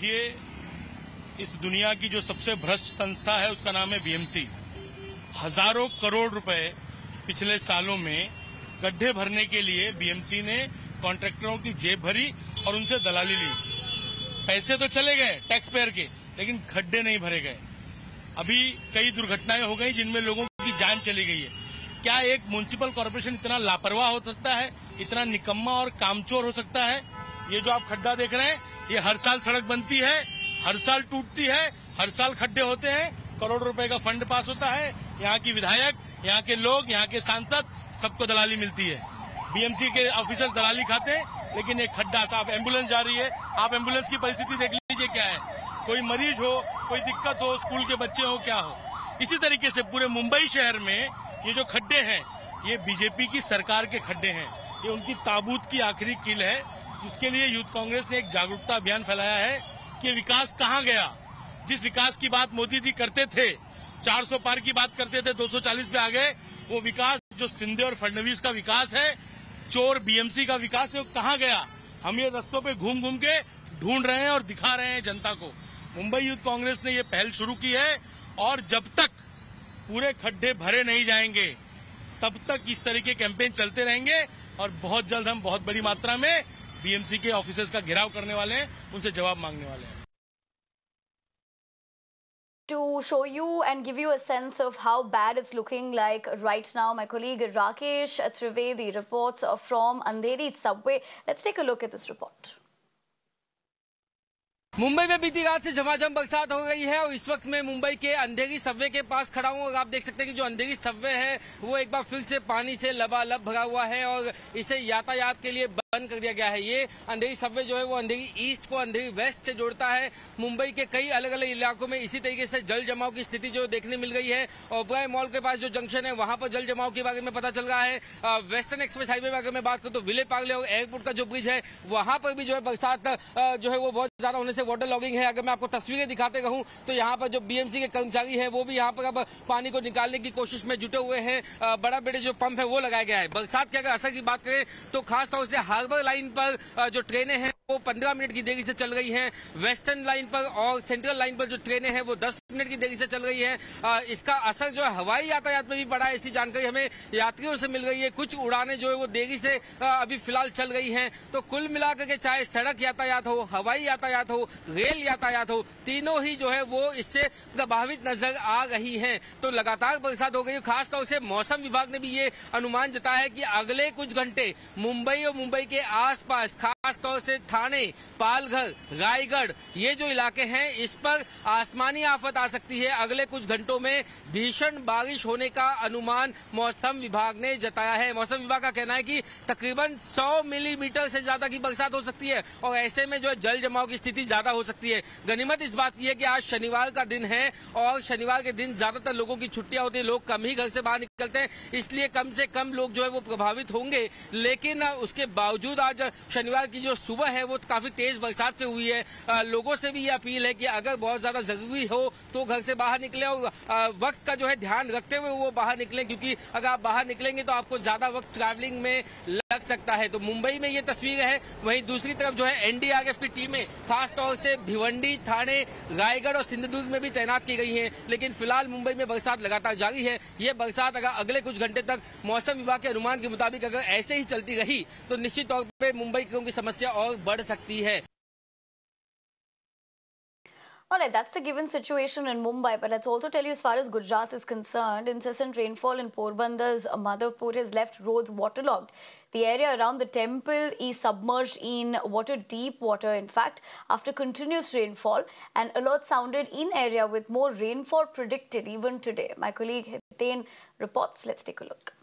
देखिए, इस दुनिया की जो सबसे भ्रष्ट संस्था है उसका नाम है बीएमसी। हजारों करोड़ रुपए पिछले सालों में गड्ढे भरने के लिए बीएमसी ने कॉन्ट्रैक्टरों की जेब भरी और उनसे दलाली ली। पैसे तो चले गए टैक्स पेयर के, लेकिन गड्ढे नहीं भरे गए। अभी कई दुर्घटनाएं हो गई जिनमें लोगों की जान चली गई है। क्या एक म्युनिसिपल कॉर्पोरेशन इतना लापरवाह हो सकता है, इतना निकम्मा और कामचोर हो सकता है? ये जो आप खड्डा देख रहे हैं, ये हर साल सड़क बनती है, हर साल टूटती है, हर साल खड्डे होते हैं, करोड़ रुपए का फंड पास होता है। यहाँ की विधायक, यहाँ के लोग, यहाँ के सांसद, सबको दलाली मिलती है। बीएमसी के ऑफिसर दलाली खाते हैं, लेकिन एक खड्डा था। अब एम्बुलेंस जा रही है, आप एम्बुलेंस की परिस्थिति देख लीजिए क्या है। कोई मरीज हो, कोई दिक्कत हो, स्कूल के बच्चे हो, क्या हो। इसी तरीके से पूरे मुंबई शहर में ये जो खड्डे हैं, ये बीजेपी की सरकार के खड्डे हैं। ये उनकी ताबूत की आखिरी कील है, जिसके लिए यूथ कांग्रेस ने एक जागरूकता अभियान फैलाया है कि विकास कहाँ गया। जिस विकास की बात मोदी जी करते थे, 400 पार की बात करते थे, 240 पे आ गए। वो विकास जो शिंदे और फडणवीस का विकास है, चोर बीएमसी का विकास है, वो कहाँ गया। हम ये रस्तों पे घूम घूम के ढूंढ रहे हैं और दिखा रहे हैं जनता को। मुंबई यूथ कांग्रेस ने ये पहल शुरू की है, और जब तक पूरे खड्डे भरे नहीं जाएंगे तब तक इस तरह के कैंपेन चलते रहेंगे। और बहुत जल्द हम बहुत बड़ी मात्रा में बीएमसी के ऑफिसर्स का घेराव करने वाले हैं, उनसे जवाब मांगने वाले हैं। To show you and give you a sense of how bad it's looking like right now, my colleague Rakesh Trivedi reports from Andheri subway. Let's take a look at this report. Mumbai में बीती रात से झमाझम बरसात हो गई है, और इस वक्त मैं मुंबई के अंधेरी सबवे के पास खड़ा हूं। और आप देख सकते हैं कि जो अंधेरी सबवे है वो एक बार फिर से पानी से लबालब भरा हुआ है, और इसे यातायात के लिए बंद कर दिया गया है। ये अंधेरी सबवे जो है वो अंधेरी ईस्ट को अंधेरी वेस्ट से जोड़ता है। मुंबई के कई अलग अलग इलाकों में इसी तरीके से जल जमाव की स्थिति जो देखने मिल गई है। ओबराय मॉल के पास जो जंक्शन है वहां पर जल जमाव के बारे में पता चल रहा है। वेस्टर्न एक्सप्रेस हाईवे में अगर मैं बात करूं तो विले पार्ले और एयरपोर्ट का जो ब्रिज है वहां पर भी जो है बरसात जो है वो बहुत ज्यादा होने से वाटर लॉगिंग है। अगर मैं आपको तस्वीरें दिखाते रहूं तो यहाँ पर जो बीएमसी के कर्मचारी हैं वो भी यहाँ पर अब पानी को निकालने की कोशिश में जुटे हुए हैं। बड़ा बड़े जो पंप है वो लगाया गया है। बरसात के अगर असर की बात करें तो खासतौर से हार्बर लाइन पर जो ट्रेनें हैं वो 15 मिनट की देरी से चल रही हैं। वेस्टर्न लाइन पर और सेंट्रल लाइन पर जो ट्रेनें हैं वो 10 मिनट की देरी से चल रही है। इसका असर जो है हवाई यातायात में भी पड़ा है, ऐसी जानकारी हमें यात्रियों से मिल रही है। कुछ उड़ानें जो है वो देरी से अभी फिलहाल चल रही हैं। तो कुल मिलाकर के चाहे सड़क यातायात हो, हवाई यातायात हो, रेल यातायात हो, तीनों ही जो है वो इससे प्रभावित नजर आ रही हैं। तो लगातार बरसात हो गई है। खासतौर से मौसम विभाग ने भी ये अनुमान जताया है कि अगले कुछ घंटे मुंबई और मुंबई के आसपास खासतौर से थाने, पालघर, रायगढ़ ये जो इलाके हैं इस पर आसमानी आफत आ सकती है। अगले कुछ घंटों में भीषण बारिश होने का अनुमान मौसम विभाग ने जताया है। मौसम विभाग का कहना है कि तकरीबन 100 मिलीमीटर से ज्यादा की बरसात हो सकती है, और ऐसे में जो है जल जमाव की स्थिति ज्यादा हो सकती है। गनीमत इस बात की है कि आज शनिवार का दिन है, और शनिवार के दिन ज्यादातर लोगों की छुट्टियां होती है, लोग कम ही घर से बाहर निकलते हैं, इसलिए कम से कम लोग जो है वो प्रभावित होंगे। लेकिन उसके बावजूद आज शनिवार की जो सुबह है वो काफी तेज बरसात से हुई है। लोगों से भी ये अपील है कि अगर बहुत ज्यादा जरूरी हो तो घर से बाहर निकले, और वक्त का जो है ध्यान रखते हुए वो बाहर निकलें, क्योंकि अगर आप बाहर निकलेंगे तो आपको ज्यादा वक्त ट्रैवलिंग में लग सकता है। तो मुंबई में ये तस्वीर है। वहीं दूसरी तरफ जो है एनडीआरएफ की टीमें खासतौर से भिवंडी, थाने, रायगढ़ और सिंधुदुर्ग में भी तैनात की गई हैं। लेकिन फिलहाल मुंबई में बरसात लगातार जारी है। ये बरसात अगर अगले कुछ घंटे तक मौसम विभाग के अनुमान के मुताबिक अगर ऐसे ही चलती रही तो निश्चित तौर पर मुंबई की समस्या और बढ़ सकती है। All right, that's the given situation in Mumbai, but let's also tell you as far as Gujarat is concerned, incessant rainfall in Porbandhar's Madhavpur has left roads waterlogged. The area around the temple is submerged in deep water, in fact, after continuous rainfall. An alert sounded in area with more rainfall predicted even today. My colleague Hiten reports. Let's take a look.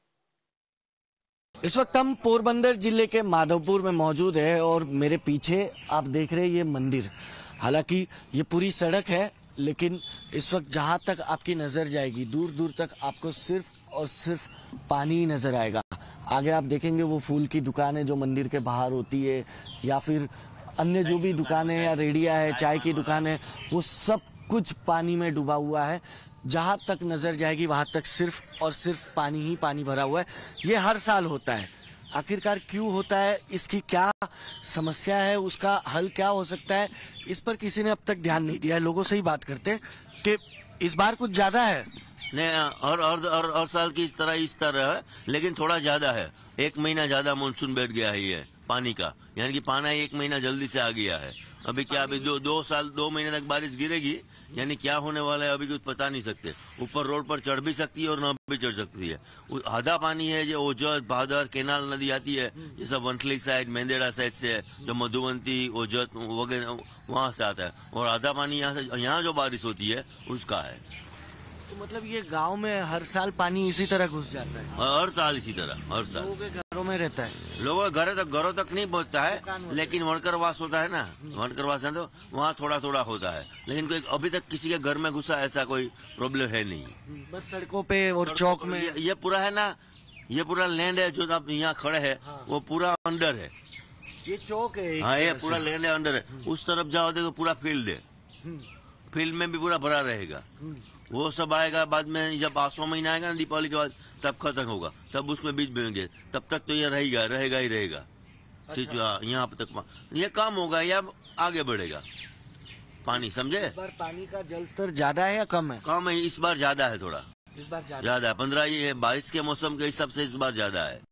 इस वक्त हम पोरबंदर जिले के माधवपुर में मौजूद है, और मेरे पीछे आप देख रहे हैं ये मंदिर। हालांकि ये पूरी सड़क है, लेकिन इस वक्त जहां तक आपकी नजर जाएगी दूर दूर तक आपको सिर्फ और सिर्फ पानी ही नजर आएगा। आगे आप देखेंगे वो फूल की दुकानें जो मंदिर के बाहर होती है, या फिर अन्य जो भी दुकानें या रेडिया है, चाय की दुकान है, वो सब कुछ पानी में डूबा हुआ है। जहां तक नजर जाएगी वहां तक सिर्फ और सिर्फ पानी ही पानी भरा हुआ है। ये हर साल होता है। आखिरकार क्यों होता है, इसकी क्या समस्या है, उसका हल क्या हो सकता है, इस पर किसी ने अब तक ध्यान नहीं दिया है। लोगों से ही बात करते हैं कि इस बार कुछ ज्यादा है। नहीं, और साल की इस तरह है, लेकिन थोड़ा ज्यादा है। 1 महीना ज्यादा मानसून बैठ गया है ये पानी का, यानी कि पानी 1 महीना जल्दी से आ गया है। अभी क्या, अभी 2 महीने तक बारिश गिरेगी, यानी क्या होने वाला है अभी कुछ पता नहीं सकते। ऊपर रोड पर चढ़ भी सकती है और न भी चढ़ सकती है। आधा पानी है जो ओजत, भादर, केनाल नदी आती है, ये सब वंथली साइड, मेंदेड़ा साइड से है, जो मधुवंती, ओजत वगैरह वहां से आता है। और आधा पानी यहाँ जो बारिश होती है उसका है। तो मतलब ये गांव में हर साल पानी इसी तरह घुस जाता है? हर साल इसी तरह, हर साल लोगों के घरों में रहता है। लोगों के घरों तक नहीं पहुंचता है, लेकिन वणकरवास होता है ना, वणकरवास है तो वहाँ थोड़ा थोड़ा होता है, लेकिन कोई अभी तक किसी के घर में घुसा ऐसा कोई प्रॉब्लम है नहीं। बस सड़कों पे और चौक में ये पूरा है ना, ये पूरा लैंड है जो आप यहाँ खड़े हैं, वो पूरा अंडर है। ये चौक है। हाँ, ये पूरा लैंड है, अंडर है। उस तरफ जाओ तो पूरा फील्ड है, फील्ड में भी पूरा भरा रहेगा। वो सब आएगा बाद में, जब 8वां महीना आएगा ना दीपावली के बाद, तब खत्म होगा, तब उसमें बीज बोएंगे। तब तक तो ये रहेगा ही रहेगा। यहाँ तक ये कम होगा या आगे बढ़ेगा पानी, समझे? इस बार पानी का जल स्तर ज्यादा है या कम है? कम है, इस बार ज्यादा है, थोड़ा इस बार ज्यादा है। 15 ये बारिश के मौसम के हिसाब से इस बार ज्यादा है।